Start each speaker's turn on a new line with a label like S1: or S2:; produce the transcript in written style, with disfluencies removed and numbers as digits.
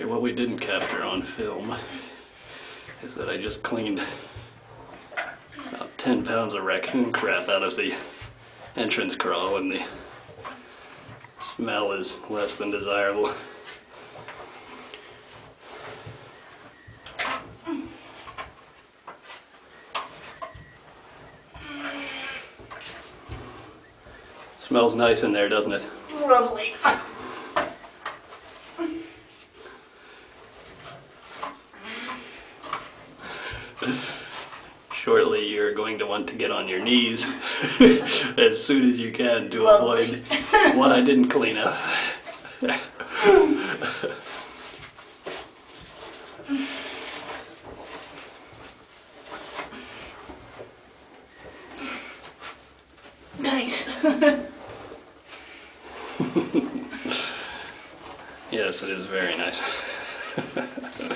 S1: what we didn't capture on film is that I just cleaned about 10 pounds of raccoon crap out of the entrance crawl, and the smell is less than desirable. Smells nice in there, doesn't it?
S2: Lovely.
S1: Shortly you're going to want to get on your knees as soon as you can to avoid what I didn't clean up.
S2: Nice.
S1: Yes, it is very nice.